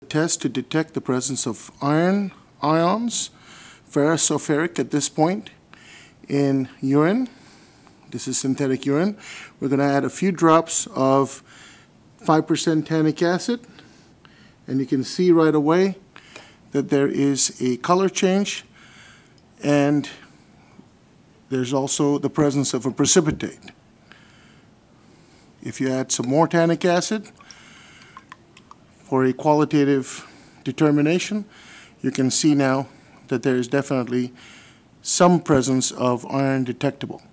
test to detect the presence of iron ions, ferrous or ferric at this point, in urine. This is synthetic urine. We're going to add a few drops of 5% tannic acid, and you can see right away that there is a color change, and there's also the presence of a precipitate. If you add some more tannic acid for a qualitative determination, you can see now that there is definitely some presence of iron detectable.